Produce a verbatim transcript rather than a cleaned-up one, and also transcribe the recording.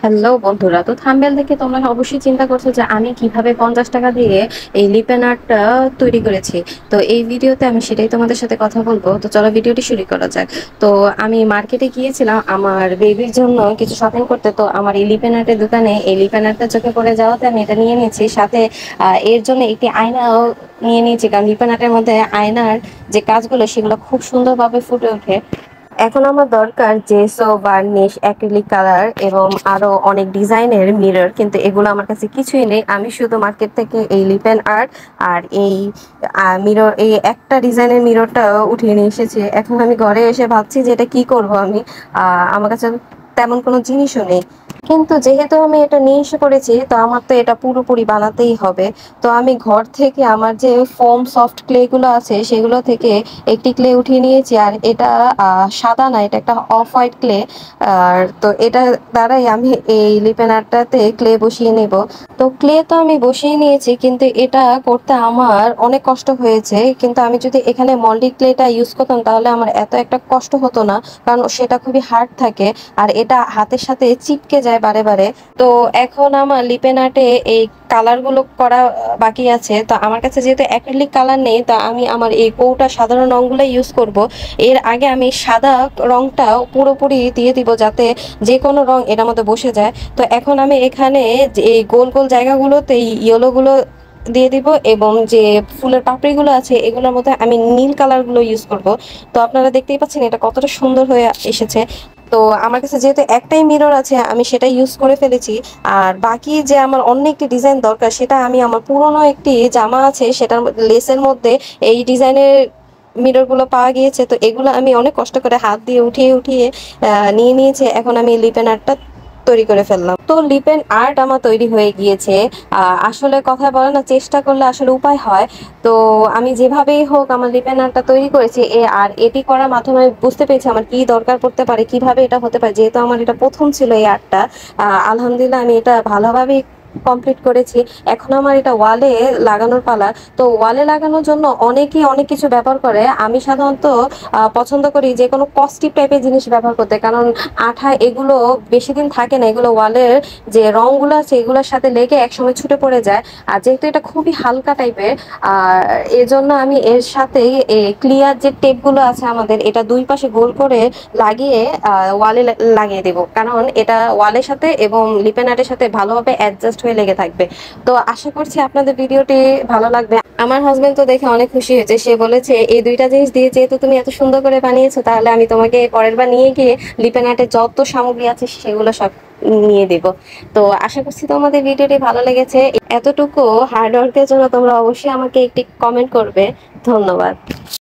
Hello বন্ধুরা, তো thumbnail দেখে তোমরা অবশ্যই চিন্তা করছো যে আমি কিভাবে পঞ্চাশ টাকা দিয়ে এই লিপেন আর্টটা তৈরি করেছি। তো এই ভিডিওতে আমি সেটাই তোমাদের সাথে কথা বলবো। তো চলো ভিডিওটি শুরু করা যাক। তো আমি মার্কেটে গিয়েছিলাম আমার বেবির জন্য কিছু শপিং করতে। তো আমার এই লিপেন আর্টের দোকানে এই লিপেন আর্টটা চোখে পড়ে যাওয়াতে আমি এটা নিয়ে নিয়েছি। সাথে আহ, এর জন্য একটি আয়নাও নিয়ে নিয়েছি, কারণ লিপেন আর্টের মধ্যে আয়নার যে কাজগুলো সেগুলো খুব সুন্দরভাবে ফুটে ওঠে। এখন আমার দরকার জেসো, বার্নিশ, অ্যাক্রিলিক কালার এবং আরো অনেক ডিজাইনের মিরর, কিন্তু এগুলো আমার কাছে কিছুই নেই। আমি শুধু মার্কেট থেকে এই লিপেন আর্ট আর এই মিরর, এই একটা ডিজাইনের মিররটা উঠিয়ে নিয়ে এসেছি। এখন আমি ঘরে এসে ভাবছি যে এটা কি করব আমি। আহ আমার কাছে তেমন কোনো জিনিসও নেই, কিন্তু যেহেতু আমি এটা নিয়ে এসে পড়েছি তো আমার তো এটা পুরোপুরি বানাতেই হবে। তো আমি ঘর থেকে আমার যে ফোম সফট ক্লে গুলো আছে সেগুলো থেকে একটি ক্লে উঠিয়ে নিয়েছি, আর এটা আহ, সাদা না, এটা একটা অফ হোয়াইট ক্লে। আর তো এটা দ্বারাই আমি এই লিপেন আর্টটাতে ক্লে বসিয়ে নেব। তো ক্লে তো আমি বসিয়ে নিয়েছি, কিন্তু এটা করতে আমার অনেক কষ্ট হয়েছে। কিন্তু আমি যদি এখানে মল্ডি ক্লেটা ইউজ করতাম তাহলে আমার এত একটা কষ্ট হতো না, কারণ সেটা খুবই হার্ড থাকে আর এটা হাতের সাথে চিপকে যায় বারে বারে। তো এখন আমার লিপেন আর্টে এই কালার গুলো করা আহ, বাকি আছে। তো আমার কাছে যেহেতু অ্যাক্রিলিক কালার নেই, তা আমি আমার এই কৌটা সাধারণ রঙগুলো ইউজ করব। এর আগে আমি সাদা রংটা পুরোপুরি দিয়ে দিব যাতে যে কোনো রং এটার মধ্যে বসে যায়। তো এখন আমি এখানে যে এই গোল গোল জায়গাগুলোতে ইয়েলো গুলো দিয়ে দিব, এবং যে ফুলের পাপড়িগুলো আছে এগুলোর মধ্যে আমি নীল কালার গুলো ইউজ করব। তো আপনারা দেখতেই পাচ্ছেন এটা কতটা সুন্দর হয়ে এসেছে। তো আমার কাছে যেহেতু একটাই মিরর আছে আমি সেটা ইউজ করে ফেলেছি। আর বাকি যে আমার অন্য একটি ডিজাইন দরকার, সেটা আমি আমার পুরনো একটি জামা আছে সেটার লেসের মধ্যে এই ডিজাইনের মিরর গুলো পাওয়া গিয়েছে। তো এগুলো আমি অনেক কষ্ট করে হাত দিয়ে উঠিয়ে উঠিয়ে আহ, নিয়ে নিয়েছে। এখন আমি লিপেন আর্টটা তৈরি করে ফেললাম। তো লিপেন আর্ট আমার তৈরি হয়ে গিয়েছে। আহ, আসলে কথা বলে না, চেষ্টা করলে আসলে উপায় হয়। তো আমি যেভাবেই হোক আমার লিপেন আর্টটা তৈরি করেছি এ, আর এটি করার মাধ্যমে আমি বুঝতে পেরেছি আমার কি দরকার পড়তে পারে, কিভাবে এটা হতে পারে। যেহেতু আমার এটা প্রথম ছিল এই আর্টটা, আহ, আলহামদুলিল্লাহ আমি এটা ভালোভাবেই কমপ্লিট করেছি। এখন আমার এটা ওয়ালে লাগানোর পালা। তো ওয়ালে লাগানোর জন্য অনেকেই অনেক কিছু ব্যবহার করে। আমি সাধারণত আহ, পছন্দ করি যে কোনো কস্টিপ টাইপের জিনিস ব্যবহার করতে, কারণ আঠা এগুলো বেশি দিন থাকে না, এগুলো ওয়ালের যে রংগুলো আছে এগুলোর সাথে লেগে একসময় ছুটে পড়ে যায়। আর যেহেতু এটা খুবই হালকা টাইপের, আর এর জন্য আমি এর সাথে ক্লিয়ার যে টেপগুলো আছে আমাদের, এটা দুই পাশে গোল করে লাগিয়ে ওয়ালে লাগিয়ে দেব, কারণ এটা ওয়ালের সাথে এবং লিপেন আর্টের সাথে ভালোভাবে অ্যাডজাস্ট হয়ে লেগে থাকবে। তো আশা করছি আপনাদের ভিডিওটি ভালো লাগবে। আমার হাজবেন্ড তো দেখে অনেক খুশি হয়েছে, সে বলেছে এই দুইটা জিনিস দিয়ে যেহেতু তুমি এত সুন্দর করে বানিয়েছো তাহলে আমি তোমাকে পরের বার নিয়ে গিয়ে লিপেন আর্টের যত সামগ্রী আছে সেগুলো সব নিয়ে দেব। তো আশা করছি তোমাদের ভিডিওটি ভালো লেগেছে। এতটুকু হার্ড ওয়ার্কের জন্য তোমরা অবশ্যই আমাকে একটি কমেন্ট করবে। ধন্যবাদ।